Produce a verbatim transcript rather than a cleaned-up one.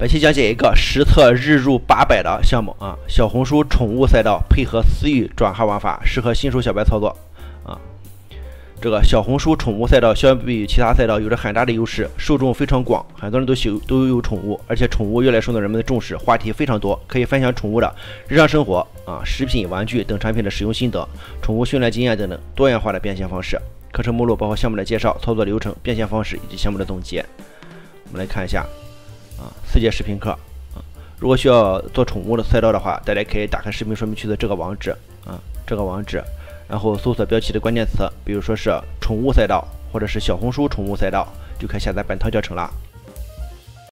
本期讲解一个实测日入八百的项目啊，小红书宠物赛道配合私域转化玩法，适合新手小白操作啊。这个小红书宠物赛道相比于其他赛道有着很大的优势，受众非常广，很多人都喜都有宠物，而且宠物越来受到人们的重视，话题非常多，可以分享宠物的日常生活啊、食品、玩具等产品的使用心得、宠物训练经验等等多元化的变现方式。课程目录包括项目的介绍、操作流程、变现方式以及项目的总结。我们来看一下。啊，四节视频课啊，如果需要做宠物的赛道的话，大家可以打开视频说明区的这个网址啊，这个网址，然后搜索标题的关键词，比如说是宠物赛道或者是小红书宠物赛道，就可以下载本套教程了。